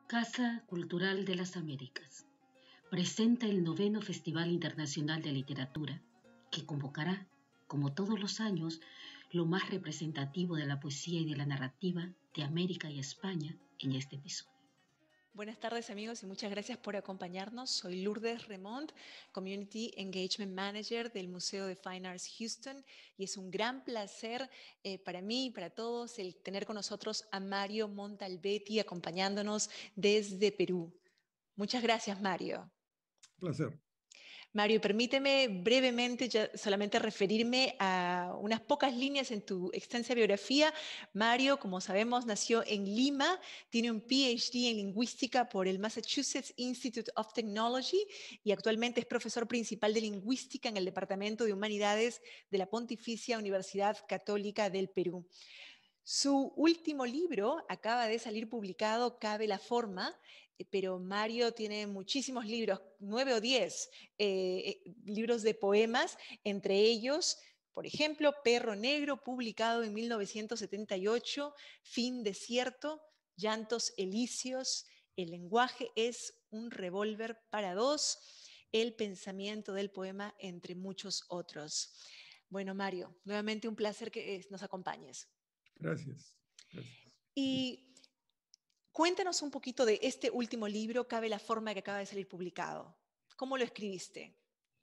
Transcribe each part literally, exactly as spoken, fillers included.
Casa Cultural de las Américas presenta el noveno Festival Internacional de Literatura, que convocará, como todos los años, lo más representativo de la poesía y de la narrativa de América y España en este episodio. Buenas tardes, amigos, y muchas gracias por acompañarnos. Soy Lourdes Remond, Community Engagement Manager del Museo de Fine Arts Houston, y es un gran placer eh, para mí y para todos el tener con nosotros a Mario Montalbetti acompañándonos desde Perú. Muchas gracias, Mario. Placer. Mario, permíteme brevemente ya solamente referirme a unas pocas líneas en tu extensa biografía. Mario, como sabemos, nació en Lima, tiene un P H D en lingüística por el Massachusetts Institute of Technology y actualmente es profesor principal de lingüística en el Departamento de Humanidades de la Pontificia Universidad Católica del Perú. Su último libro acaba de salir publicado, Cabe la forma, pero Mario tiene muchísimos libros, nueve o diez eh, libros de poemas, entre ellos, por ejemplo, Perro Negro, publicado en mil novecientos setenta y ocho, Fin Desierto, Llantos Elíseos, El lenguaje es un revólver para dos, El pensamiento del poema, entre muchos otros. Bueno, Mario, nuevamente un placer que nos acompañes. Gracias. Gracias. Y cuéntanos un poquito de este último libro, Cabe la forma, que acaba de salir publicado. ¿Cómo lo escribiste?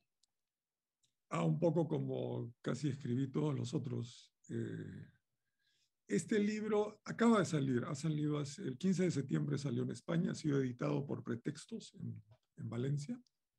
Ah, un poco como casi escribí todos los otros. Eh, este libro acaba de salir, ha salido hace, el quince de septiembre salió en España, ha sido editado por Pretextos en, en Valencia.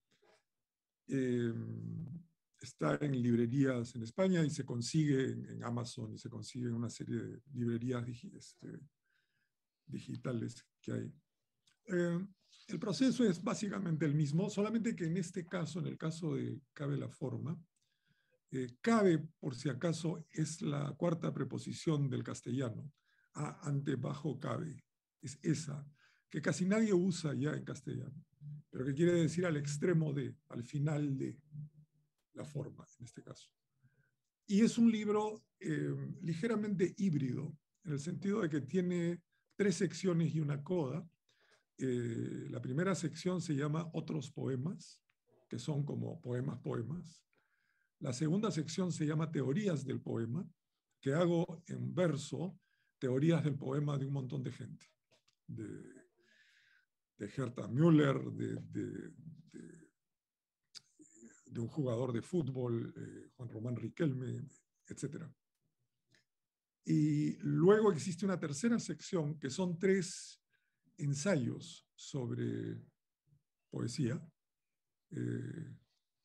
Eh, está en librerías en España y se consigue en, en Amazon y se consigue en una serie de librerías digi, este, digitales que hay. Eh, el proceso es básicamente el mismo, solamente que en este caso, en el caso de Cabe la forma, eh, cabe, por si acaso, es la cuarta preposición del castellano, a, ante, bajo, cabe. Es esa, que casi nadie usa ya en castellano, pero que quiere decir al extremo de, al final de la forma, en este caso. Y es un libro eh, ligeramente híbrido, en el sentido de que tiene tres secciones y una coda. Eh, la primera sección se llama Otros poemas, que son como poemas, poemas. La segunda sección se llama Teorías del poema, que hago en verso teorías del poema de un montón de gente. De, de Herta Müller, de, de, de, de un jugador de fútbol, eh, Juan Román Riquelme, etcétera. Y luego existe una tercera sección que son tres ensayos sobre poesía, eh,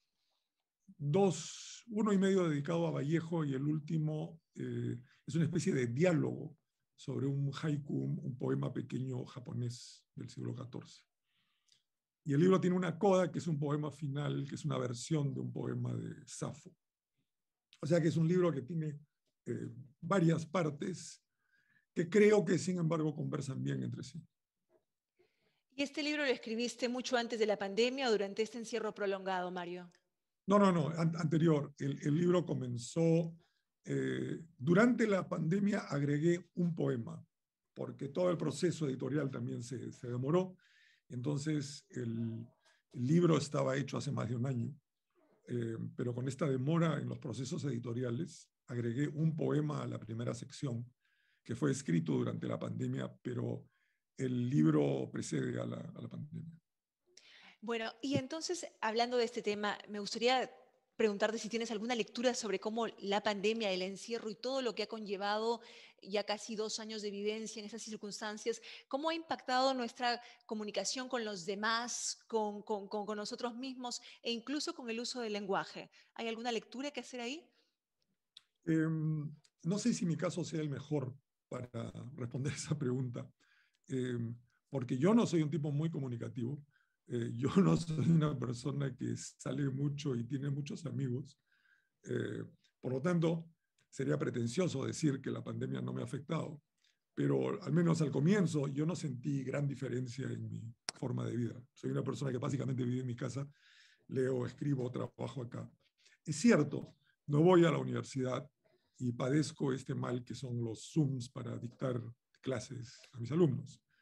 dos, uno y medio dedicado a Vallejo y el último eh, es una especie de diálogo sobre un haiku, un, un poema pequeño japonés del siglo catorce. Y el libro tiene una coda que es un poema final, que es una versión de un poema de Safo. O sea que es un libro que tiene eh, varias partes que creo que sin embargo conversan bien entre sí. ¿Y este libro lo escribiste mucho antes de la pandemia o durante este encierro prolongado, Mario? No, no, no, an anterior. El, el libro comenzó, eh, durante la pandemia agregué un poema, porque todo el proceso editorial también se, se demoró. Entonces el, el libro estaba hecho hace más de un año, eh, pero con esta demora en los procesos editoriales agregué un poema a la primera sección, que fue escrito durante la pandemia, pero el libro precede a la, a la pandemia. Bueno, y entonces, hablando de este tema, me gustaría preguntarte si tienes alguna lectura sobre cómo la pandemia, el encierro y todo lo que ha conllevado ya casi dos años de vivencia en esas circunstancias, cómo ha impactado nuestra comunicación con los demás, con, con, con, con nosotros mismos e incluso con el uso del lenguaje. ¿Hay alguna lectura que hacer ahí? Eh, no sé si mi caso sea el mejor para responder esa pregunta, eh, porque yo no soy un tipo muy comunicativo. Eh, yo no soy una persona que sale mucho y tiene muchos amigos. Eh, por lo tanto, sería pretencioso decir que la pandemia no me ha afectado, pero al menos al comienzo yo no sentí gran diferencia en mi forma de vida. Soy una persona que básicamente vive en mi casa, leo, escribo, trabajo acá. Es cierto, no voy a la universidad y padezco este mal que son los Zooms para dictar clases a mis alumnos.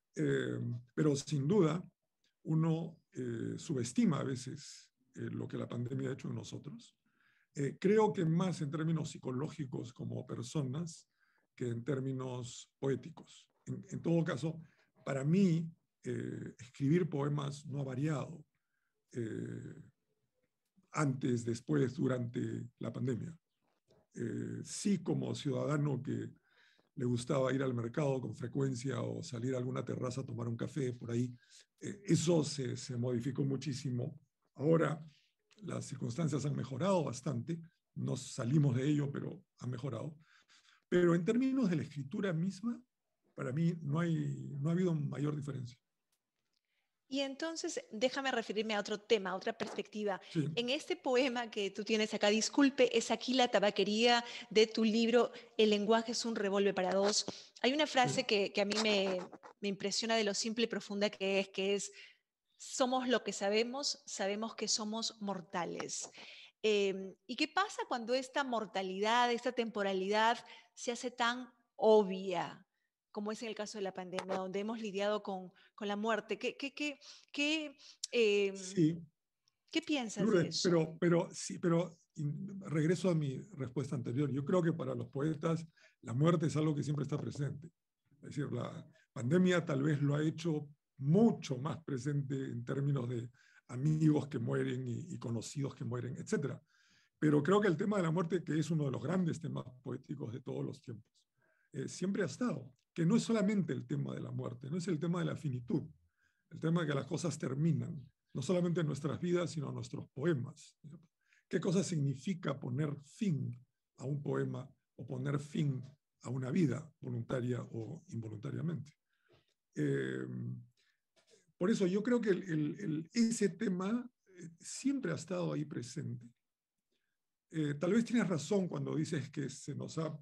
Eh, pero sin duda, uno eh, subestima a veces eh, lo que la pandemia ha hecho en nosotros. Eh, creo que más en términos psicológicos como personas que en términos poéticos. En, en todo caso, para mí, eh, escribir poemas no ha variado eh, antes, después, durante la pandemia. Eh, sí, como ciudadano que le gustaba ir al mercado con frecuencia o salir a alguna terraza a tomar un café por ahí, eh, eso se, se modificó muchísimo. Ahora las circunstancias han mejorado bastante, no salimos de ello, pero ha mejorado. Pero en términos de la escritura misma, para mí no, hay, no ha habido mayor diferencia. Y entonces, déjame referirme a otro tema, a otra perspectiva. Sí. En este poema que tú tienes acá, disculpe, es aquí la tabaquería de tu libro, El lenguaje es un revólver para dos. Hay una frase Sí. que, que a mí me, me impresiona de lo simple y profunda que es, que es, somos lo que sabemos, sabemos que somos mortales. Eh, ¿Y qué pasa cuando esta mortalidad, esta temporalidad se hace tan obvia, como es en el caso de la pandemia, donde hemos lidiado con, con la muerte? ¿Qué, qué, qué, qué, eh, Sí, ¿qué piensas de Lourdes, eso? pero, pero sí, pero regreso a mi respuesta anterior. Yo creo que para los poetas la muerte es algo que siempre está presente. Es decir, la pandemia tal vez lo ha hecho mucho más presente en términos de amigos que mueren y, y conocidos que mueren, etcétera. Pero creo que el tema de la muerte, que es uno de los grandes temas poéticos de todos los tiempos, eh, siempre ha estado. Que no es solamente el tema de la muerte, no es el tema de la finitud, el tema de que las cosas terminan, no solamente en nuestras vidas, sino en nuestros poemas. ¿Qué cosa significa poner fin a un poema o poner fin a una vida, voluntaria o involuntariamente? Eh, por eso yo creo que el, el, el, ese tema siempre ha estado ahí presente. Eh, tal vez tienes razón cuando dices que se nos ha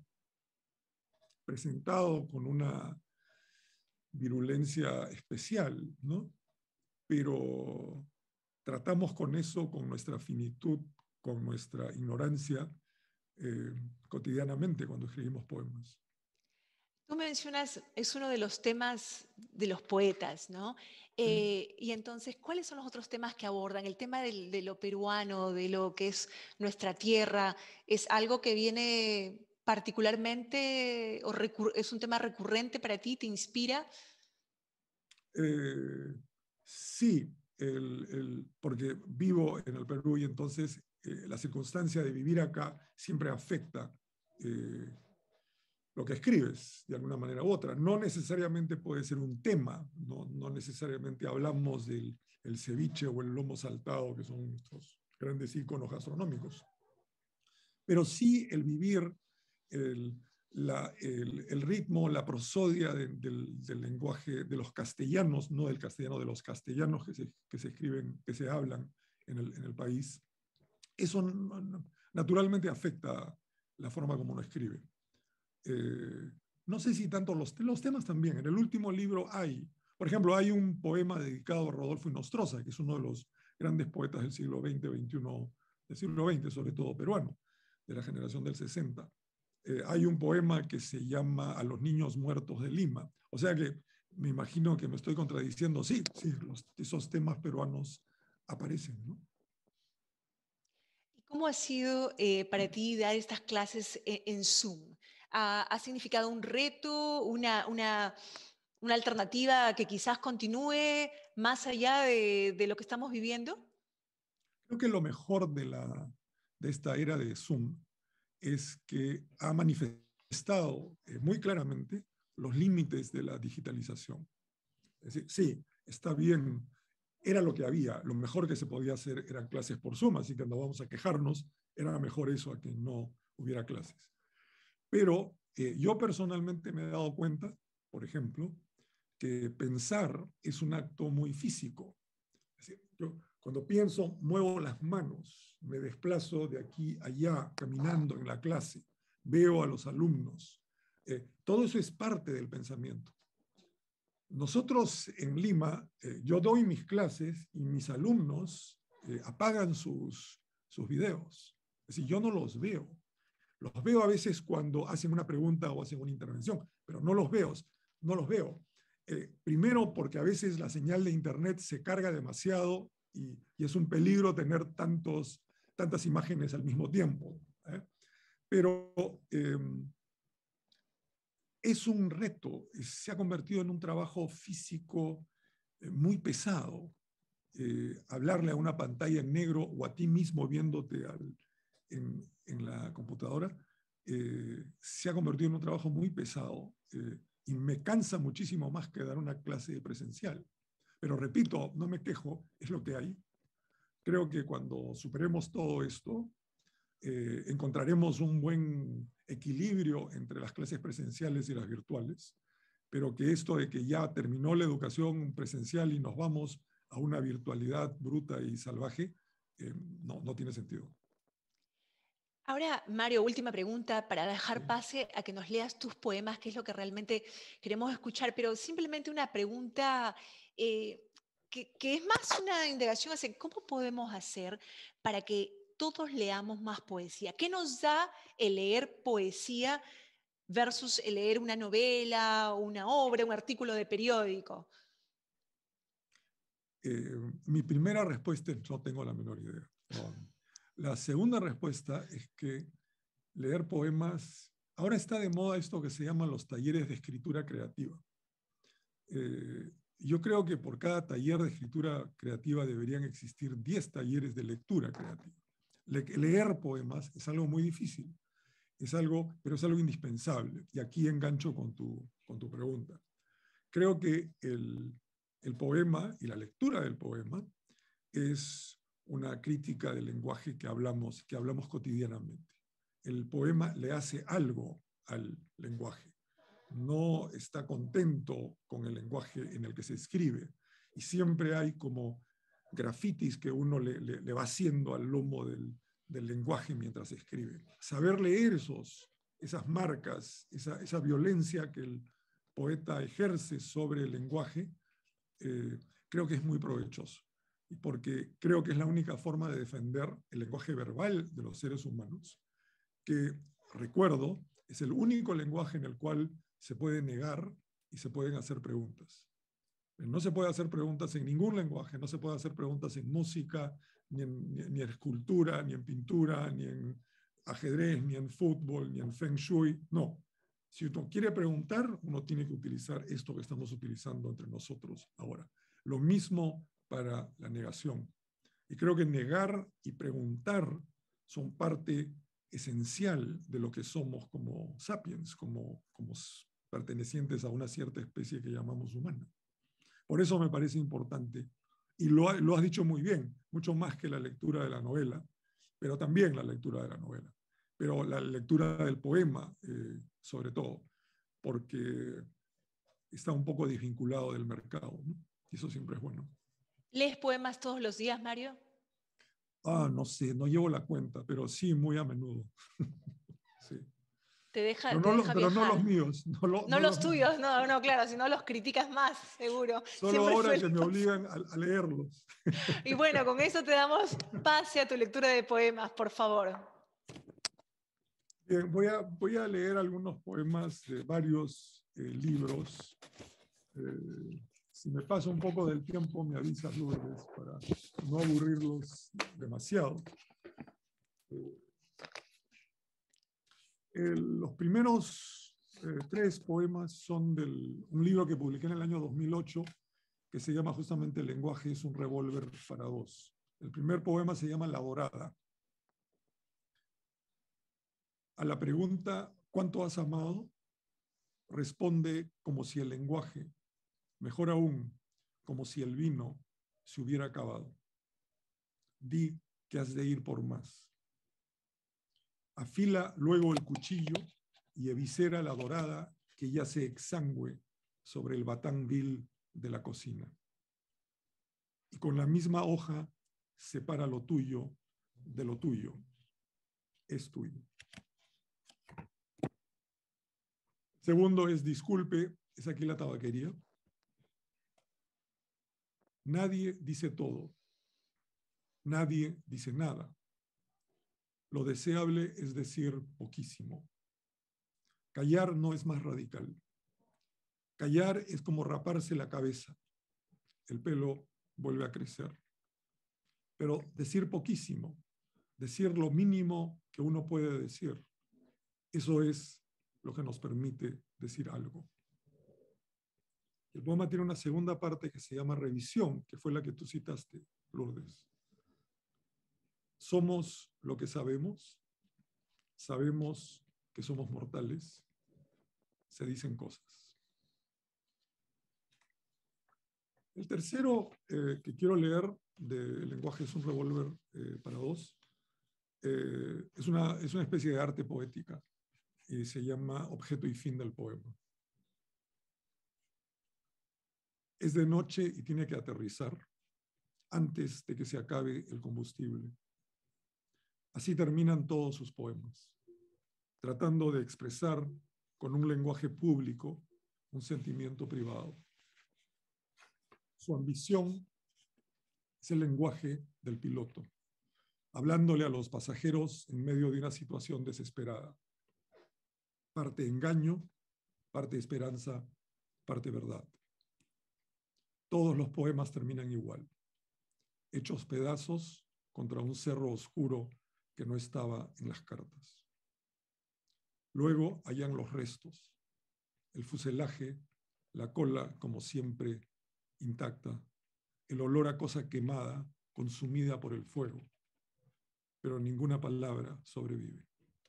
presentado con una virulencia especial, ¿no? Pero tratamos con eso, con nuestra finitud, con nuestra ignorancia, eh, cotidianamente cuando escribimos poemas. Tú mencionas, es uno de los temas de los poetas, ¿no? Sí. Eh, y entonces, ¿cuáles son los otros temas que abordan? El tema del, de lo peruano, de lo que es nuestra tierra, ¿es algo que viene particularmente, o es un tema recurrente para ti, te inspira? Eh, sí, el, el, porque vivo en el Perú y entonces eh, la circunstancia de vivir acá siempre afecta eh, lo que escribes de alguna manera u otra. No necesariamente puede ser un tema, no, no necesariamente hablamos del el ceviche o el lomo saltado, que son nuestros grandes íconos gastronómicos, pero sí el vivir, el, la, el, el ritmo, la prosodia de, del, del lenguaje de los castellanos, no del castellano, de los castellanos que se, que se escriben, que se hablan en el, en el país, eso naturalmente afecta la forma como uno escribe. Eh, no sé si tanto los, los temas también. En el último libro hay, por ejemplo, hay un poema dedicado a Rodolfo Nostroza, que es uno de los grandes poetas del siglo veinte, veintiuno, del siglo veinte, sobre todo peruano, de la generación del sesenta. Eh, hay un poema que se llama A los niños muertos de Lima. O sea que me imagino que me estoy contradiciendo. Sí, sí, los, esos temas peruanos aparecen, ¿no? ¿Cómo ha sido eh, para ti dar estas clases en, en Zoom? ¿Ha, ¿Ha significado un reto, una, una, una alternativa que quizás continúe más allá de, de lo que estamos viviendo? Creo que lo mejor de, la, de esta era de Zoom es que ha manifestado eh, muy claramente los límites de la digitalización. Es decir, sí, está bien, era lo que había, lo mejor que se podía hacer eran clases por Zoom, así que no vamos a quejarnos, era mejor eso a que no hubiera clases. Pero eh, yo personalmente me he dado cuenta, por ejemplo, que pensar es un acto muy físico. Es decir, yo cuando pienso, muevo las manos, me desplazo de aquí a allá, caminando en la clase, veo a los alumnos. Eh, todo eso es parte del pensamiento. Nosotros en Lima, eh, yo doy mis clases y mis alumnos eh, apagan sus, sus videos. Es decir, yo no los veo. Los veo a veces cuando hacen una pregunta o hacen una intervención, pero no los veo, no los veo. Eh, primero, porque a veces la señal de Internet se carga demasiado y, y es un peligro tener tantos, tantas imágenes al mismo tiempo. ¿eh? Pero eh, es un reto, se ha convertido en un trabajo físico eh, muy pesado. Eh, hablarle a una pantalla en negro o a ti mismo viéndote al, en, en, la computadora, eh, se ha convertido en un trabajo muy pesado eh, y me cansa muchísimo más que dar una clase presencial. Pero repito, no me quejo, es lo que hay. Creo que cuando superemos todo esto, eh, encontraremos un buen equilibrio entre las clases presenciales y las virtuales, pero que esto de que ya terminó la educación presencial y nos vamos a una virtualidad bruta y salvaje, eh, no, no tiene sentido. Ahora, Mario, última pregunta para dejar Sí. pase a que nos leas tus poemas, que es lo que realmente queremos escuchar, pero simplemente una pregunta eh, que, que es más una indagación hacia cómo podemos hacer para que todos leamos más poesía. ¿Qué nos da el leer poesía versus el leer una novela, una obra, un artículo de periódico? Eh, mi primera respuesta es no tengo la menor idea. No. La segunda respuesta es que leer poemas, ahora está de moda esto que se llaman los talleres de escritura creativa. Eh, yo creo que por cada taller de escritura creativa deberían existir diez talleres de lectura creativa. Le leer poemas es algo muy difícil, es algo, pero es algo indispensable. Y aquí engancho con tu, con tu pregunta. Creo que el, el poema y la lectura del poema es una crítica del lenguaje que hablamos, que hablamos cotidianamente. El poema le hace algo al lenguaje. No está contento con el lenguaje en el que se escribe. Y siempre hay como grafitis que uno le, le, le va haciendo al lomo del, del lenguaje mientras escribe. Saber leer esos, esas marcas, esa, esa violencia que el poeta ejerce sobre el lenguaje, eh, creo que es muy provechoso. Y porque creo que es la única forma de defender el lenguaje verbal de los seres humanos, que, recuerdo, es el único lenguaje en el cual se puede negar y se pueden hacer preguntas. No se puede hacer preguntas en ningún lenguaje, no se puede hacer preguntas en música, ni en, ni, ni en escultura, ni en pintura, ni en ajedrez, ni en fútbol, ni en feng shui. No. Si uno quiere preguntar, uno tiene que utilizar esto que estamos utilizando entre nosotros ahora. Lo mismo para la negación. Y creo que negar y preguntar son parte esencial de lo que somos como sapiens, como, como pertenecientes a una cierta especie que llamamos humana. Por eso me parece importante, y lo, lo has dicho muy bien, mucho más que la lectura de la novela, pero también la lectura de la novela, pero la lectura del poema, eh, sobre todo, porque está un poco desvinculado del mercado, ¿no? Y eso siempre es bueno. ¿Lees poemas todos los días, Mario? Ah, no sé, no llevo la cuenta, pero sí, muy a menudo. Sí. Te deja, Pero, te no deja lo, pero no los viajar. míos. No, lo, No no los los míos. tuyos, no, no, claro, si no los criticas más, seguro. Solo Siempre ahora que suele me pasar. obligan a, a leerlos. Y bueno, con eso te damos pase a tu lectura de poemas, por favor. Bien, voy a, voy a leer algunos poemas de varios eh, libros. Eh, si me paso un poco del tiempo, me avisas, Lourdes, para no aburrirlos demasiado. Eh, el, los primeros eh, tres poemas son de un libro que publiqué en el año dos mil ocho, que se llama justamente El lenguaje es un revólver para dos. El primer poema se llama La Dorada. A la pregunta, ¿cuánto has amado?, responde como si el lenguaje, mejor aún, como si el vino se hubiera acabado. Di que has de ir por más. Afila luego el cuchillo y eviscera la dorada que ya se exangüe sobre el batán vil de la cocina. Y con la misma hoja separa lo tuyo de lo tuyo. Es tuyo. Segundo es disculpe, es aquí la tabaquería. Nadie dice todo. Nadie dice nada. Lo deseable es decir poquísimo. Callar no es más radical. Callar es como raparse la cabeza. El pelo vuelve a crecer. Pero decir poquísimo, decir lo mínimo que uno puede decir, eso es lo que nos permite decir algo. El poema tiene una segunda parte que se llama revisión, que fue la que tú citaste, Lourdes. Somos lo que sabemos, sabemos que somos mortales, se dicen cosas. El tercero eh, que quiero leer de El lenguaje es un revólver eh, para dos eh, es, una, es una especie de arte poética y se llama Objeto y fin del poema. Es de noche y tiene que aterrizar antes de que se acabe el combustible. Así terminan todos sus poemas, tratando de expresar con un lenguaje público un sentimiento privado. Su ambición es el lenguaje del piloto, hablándole a los pasajeros en medio de una situación desesperada. Parte engaño, parte esperanza, parte verdad. Todos los poemas terminan igual, hechos pedazos contra un cerro oscuro que no estaba en las cartas. Luego hallan los restos, el fuselaje, la cola, como siempre, intacta, el olor a cosa quemada, consumida por el fuego, pero ninguna palabra sobrevive.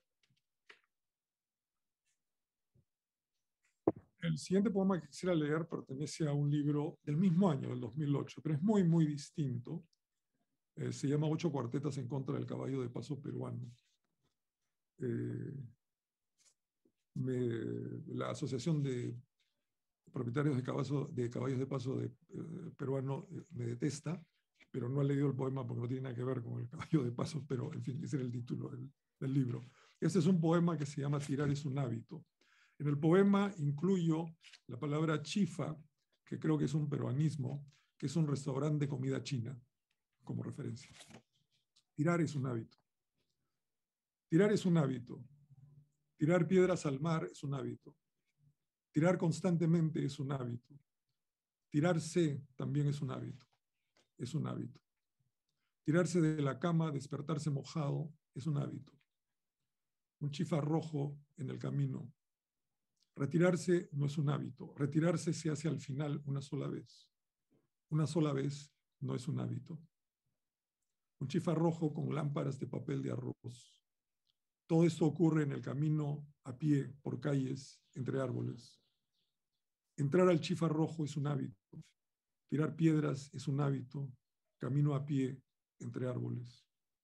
El siguiente poema que quisiera leer pertenece a un libro del mismo año, del dos mil ocho, pero es muy, muy distinto. Eh, se llama Ocho cuartetas en contra del caballo de paso peruano. Eh, me, la Asociación de Propietarios de, caballo, de Caballos de Paso de, eh, peruano eh, me detesta, pero no ha leído el poema porque no tiene nada que ver con el caballo de paso, pero en fin, ese era el título del, del libro. Este es un poema que se llama Tirar es un hábito. En el poema incluyo la palabra chifa, que creo que es un peruanismo, que es un restaurante de comida china, como referencia. Tirar es un hábito. Tirar es un hábito. Tirar piedras al mar es un hábito. Tirar constantemente es un hábito. Tirarse también es un hábito. Es un hábito. Tirarse de la cama, despertarse mojado, es un hábito. Un chifa rojo en el camino. Retirarse no es un hábito. Retirarse se hace al final una sola vez. Una sola vez no es un hábito. Un chifa rojo con lámparas de papel de arroz. Todo esto ocurre en el camino, a pie, por calles, entre árboles. Entrar al chifa rojo es un hábito. Tirar piedras es un hábito. Camino a pie, entre árboles.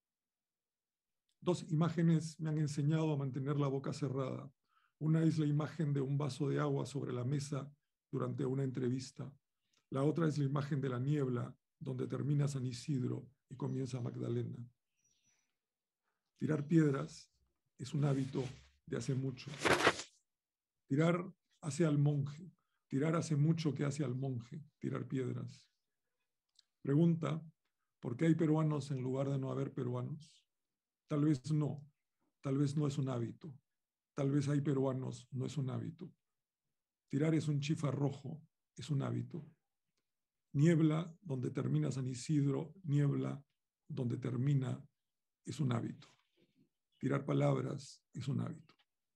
Dos imágenes me han enseñado a mantener la boca cerrada. Una es la imagen de un vaso de agua sobre la mesa durante una entrevista. La otra es la imagen de la niebla, donde termina San Isidro y comienza Magdalena. Tirar piedras es un hábito de hace mucho. Tirar hace al monje. Tirar hace mucho que hace al monje, tirar piedras. Pregunta, ¿por qué hay peruanos en lugar de no haber peruanos? Tal vez no. Tal vez no es un hábito. Tal vez hay peruanos, no es un hábito. Tirar es un chifa rojo, es un hábito. Niebla, donde termina San Isidro, niebla, donde termina, es un hábito. Tirar palabras es un hábito.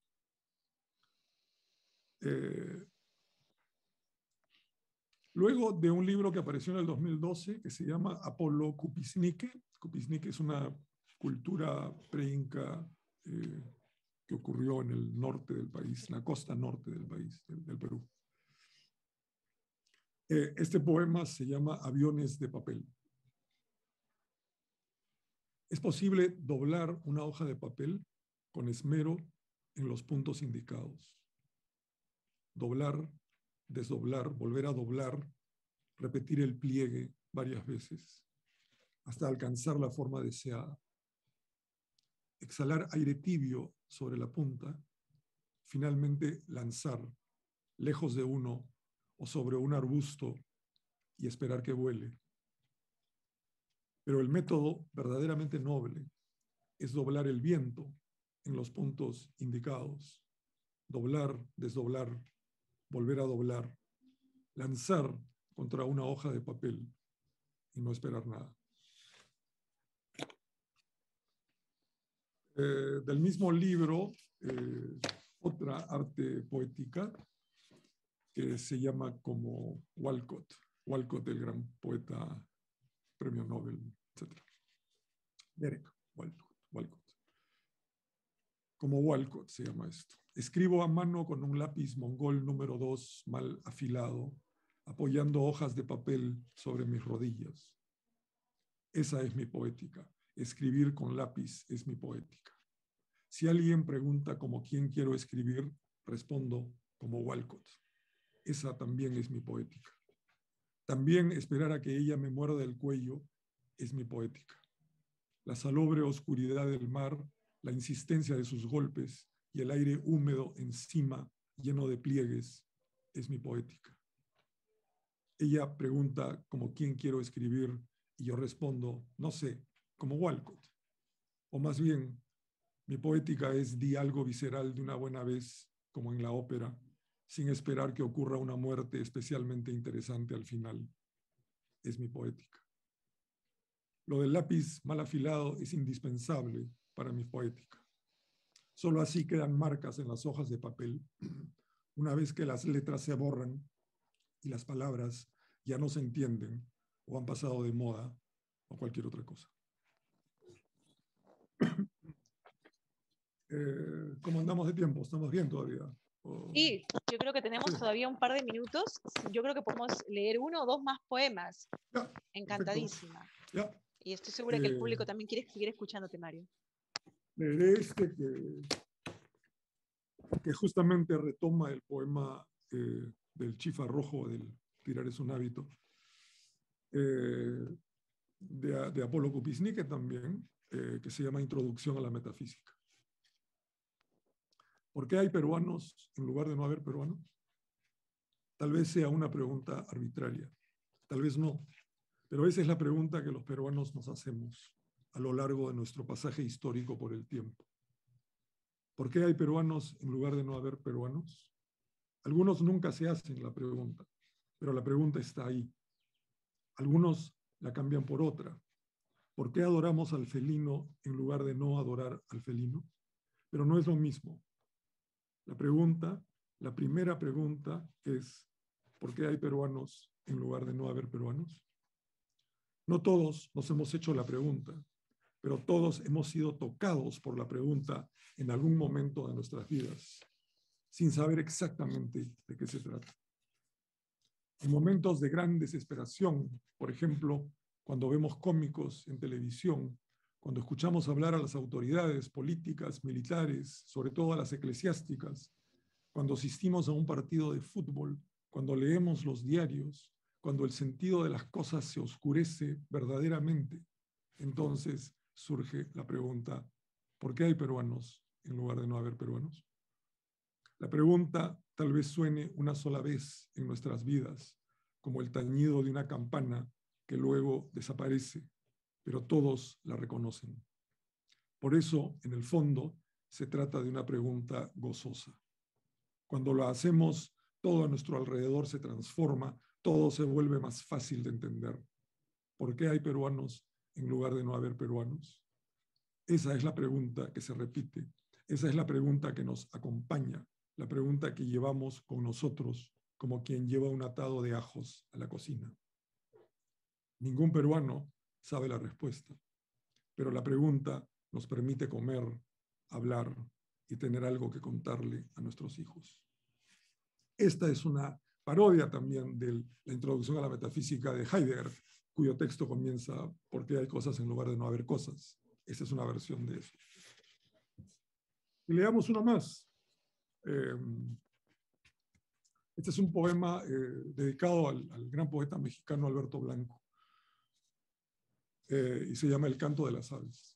Eh, luego de un libro que apareció en el dos mil doce, que se llama Apolo Cupisnique. Cupisnique es una cultura pre-inca eh, que ocurrió en el norte del país, en la costa norte del país, del, del Perú. Eh, este poema se llama Aviones de papel. Es posible doblar una hoja de papel con esmero en los puntos indicados. Doblar, desdoblar, volver a doblar, repetir el pliegue varias veces hasta alcanzar la forma deseada. Exhalar aire tibio sobre la punta, finalmente lanzar lejos de uno o sobre un arbusto y esperar que vuele. Pero el método verdaderamente noble es doblar el viento en los puntos indicados. Doblar, desdoblar, volver a doblar, lanzar contra una hoja de papel y no esperar nada. Eh, del mismo libro, eh, otra arte poética que se llama como Walcott, Walcott, el gran poeta, premio Nobel, etcétera. Derek Walcott, Walcott. Como Walcott se llama esto. Escribo a mano con un lápiz mongol número dos mal afilado, apoyando hojas de papel sobre mis rodillas. Esa es mi poética. Escribir con lápiz es mi poética. Si alguien pregunta como quién quiero escribir, respondo como Walcott. Esa también es mi poética. También esperar a que ella me muerda el cuello es mi poética. La salobre oscuridad del mar, la insistencia de sus golpes y el aire húmedo encima, lleno de pliegues, es mi poética. Ella pregunta como quién quiero escribir y yo respondo, no sé, como Walcott. O más bien, mi poética es di algo visceral de una buena vez, como en la ópera, sin esperar que ocurra una muerte especialmente interesante al final. Es mi poética. Lo del lápiz mal afilado es indispensable para mi poética. Solo así quedan marcas en las hojas de papel, una vez que las letras se borran y las palabras ya no se entienden o han pasado de moda o cualquier otra cosa. Eh, ¿Cómo andamos de tiempo? ¿Estamos bien todavía? O... Sí, yo creo que tenemos sí. todavía un par de minutos. Yo creo que podemos leer uno o dos más poemas. Ya, Encantadísima. ya. Y estoy segura eh, que el público también quiere seguir escuchándote, Mario. Leeré este que, que justamente retoma el poema eh, del Chifa Rojo, del Tirar es un hábito, eh, de, de Apolo Kupisnike también, eh, que se llama Introducción a la Metafísica. ¿Por qué hay peruanos en lugar de no haber peruanos? Tal vez sea una pregunta arbitraria, tal vez no, pero esa es la pregunta que los peruanos nos hacemos a lo largo de nuestro pasaje histórico por el tiempo. ¿Por qué hay peruanos en lugar de no haber peruanos? Algunos nunca se hacen la pregunta, pero la pregunta está ahí. Algunos la cambian por otra. ¿Por qué adoramos al felino en lugar de no adorar al felino? Pero no es lo mismo. La pregunta, la primera pregunta es, ¿por qué hay peruanos en lugar de no haber peruanos? No todos nos hemos hecho la pregunta, pero todos hemos sido tocados por la pregunta en algún momento de nuestras vidas, sin saber exactamente de qué se trata. En momentos de gran desesperación, por ejemplo, cuando vemos cómicos en televisión, cuando escuchamos hablar a las autoridades políticas, militares, sobre todo a las eclesiásticas, cuando asistimos a un partido de fútbol, cuando leemos los diarios, cuando el sentido de las cosas se oscurece verdaderamente, entonces surge la pregunta, ¿por qué hay peruanos en lugar de no haber peruanos? La pregunta tal vez suene una sola vez en nuestras vidas, como el tañido de una campana que luego desaparece, pero todos la reconocen. Por eso, en el fondo, se trata de una pregunta gozosa. Cuando lo hacemos, todo a nuestro alrededor se transforma, todo se vuelve más fácil de entender. ¿Por qué hay peruanos en lugar de no haber peruanos? Esa es la pregunta que se repite, esa es la pregunta que nos acompaña, la pregunta que llevamos con nosotros como quien lleva un atado de ajos a la cocina. Ningún peruano sabe la respuesta, pero la pregunta nos permite comer, hablar y tener algo que contarle a nuestros hijos. Esta es una parodia también de la introducción a la metafísica de Heidegger, cuyo texto comienza ¿por qué hay cosas en lugar de no haber cosas? Esta es una versión de eso. Y leamos una más. Eh, este es un poema eh, dedicado al, al gran poeta mexicano Alberto Blanco. Eh, y se llama El canto de las aves.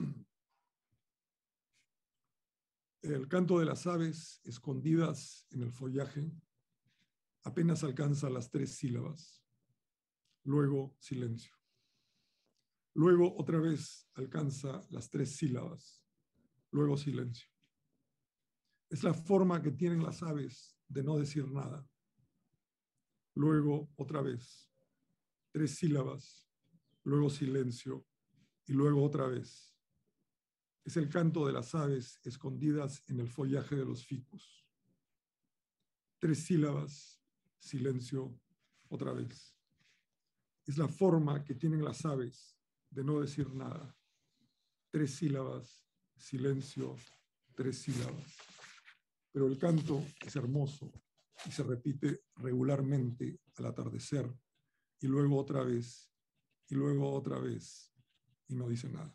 El canto de las aves escondidas en el follaje apenas alcanza las tres sílabas. Luego silencio. Luego otra vez alcanza las tres sílabas. Luego silencio. Es la forma que tienen las aves de no decir nada. luego otra vez, tres sílabas, luego silencio y luego otra vez. Es el canto de las aves escondidas en el follaje de los ficus. Tres sílabas, silencio, otra vez. Es la forma que tienen las aves de no decir nada. Tres sílabas, silencio, tres sílabas. Pero el canto es hermoso y se repite regularmente al atardecer, y luego otra vez, y luego otra vez, y no dice nada.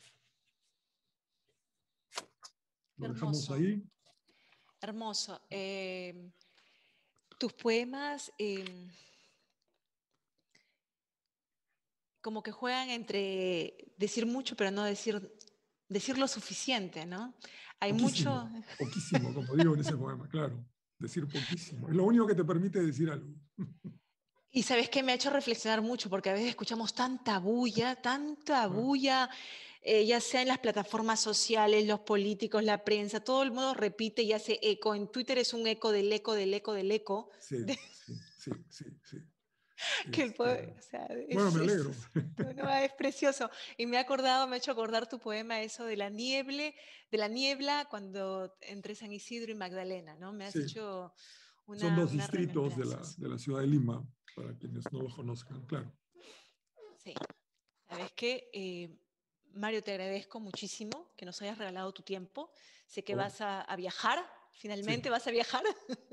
Lo dejamos Hermoso. ahí. Hermoso. Eh, tus poemas eh, como que juegan entre decir mucho, pero no decir, decir lo suficiente, ¿no? Hay Poquísimo, mucho... poquísimo, como digo en ese poema, claro. Decir poquísimo. Es lo único que te permite decir algo. Y sabes que me ha hecho reflexionar mucho, porque a veces escuchamos tanta bulla, tanta bulla, eh, ya sea en las plataformas sociales, los políticos, la prensa, todo el mundo repite y hace eco. En Twitter es un eco del eco, del eco, del eco. Sí, de- sí, sí, sí, sí. que el Este, poe- o sea, bueno, es, me es- alegro. es- no, es precioso. Y me ha acordado, me ha hecho acordar tu poema, eso de la niebla, de la niebla cuando entre San Isidro y Magdalena, ¿no? Me has Sí, hecho son una, dos unas distritos de la, remembranzas. de la ciudad de Lima, para quienes no los conozcan, claro. Sí. ¿Sabes qué? Eh, Mario, te agradezco muchísimo que nos hayas regalado tu tiempo. Sé que Por favor. vas a, a viajar, finalmente Sí, vas a viajar.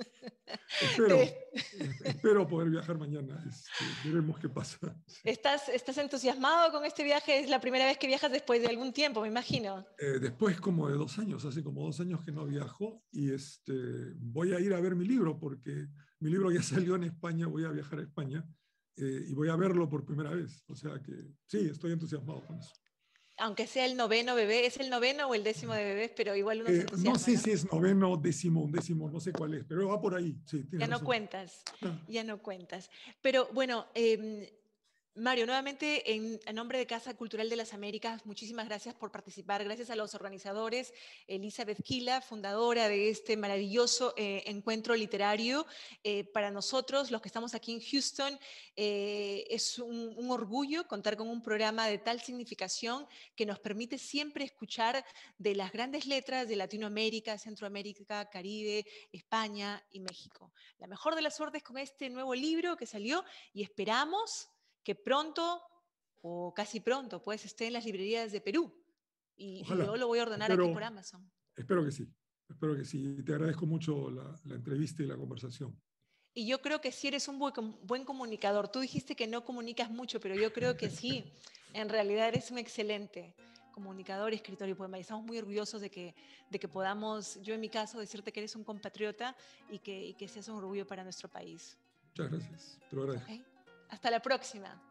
espero, Te- eh, espero poder viajar mañana. Este, veremos qué pasa. Sí. ¿Estás, estás entusiasmado con este viaje? Es la primera vez que viajas después de algún tiempo, me imagino. Eh, después como de dos años, hace como dos años que no viajo, y este, voy a ir a ver mi libro, porque mi libro ya salió en España, voy a viajar a España, eh, y voy a verlo por primera vez. O sea que sí, estoy entusiasmado con eso. Aunque sea el noveno bebé, es el noveno o el décimo de bebés, pero igual uno se Eh, no entusiasma, sé ¿no? si es noveno, décimo, undécimo, no sé cuál es, pero va por ahí, sí, Ya tienes no razón. cuentas, Ah, ya no cuentas. Pero bueno, eh, Mario, nuevamente en, en nombre de Casa Cultural de las Américas, muchísimas gracias por participar. Gracias a los organizadores, Elizabeth Quila, fundadora de este maravilloso eh, encuentro literario. Eh, para nosotros, los que estamos aquí en Houston, eh, es un, un orgullo contar con un programa de tal significación que nos permite siempre escuchar de las grandes letras de Latinoamérica, Centroamérica, Caribe, España y México. La mejor de las suertes con este nuevo libro que salió y esperamos que pronto o casi pronto pues esté en las librerías de Perú y, y yo ojalá, lo voy a ordenar aquí por espero, Amazon. espero que sí, espero que sí. Te agradezco mucho la, la entrevista y la conversación. Y yo creo que sí eres un buen, buen comunicador. Tú dijiste que no comunicas mucho, pero yo creo que sí. En realidad eres un excelente comunicador, escritor y poema. Y estamos muy orgullosos de que, de que podamos, yo en mi caso, decirte que eres un compatriota y que, y que seas un orgullo para nuestro país. Muchas gracias, te lo agradezco. ¿Okay? Hasta la próxima.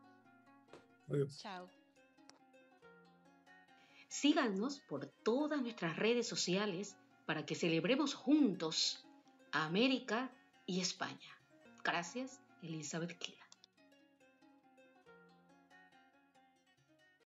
Adiós. Chao. Síganos por todas nuestras redes sociales para que celebremos juntos a América y España. Gracias, Elizabeth Quila.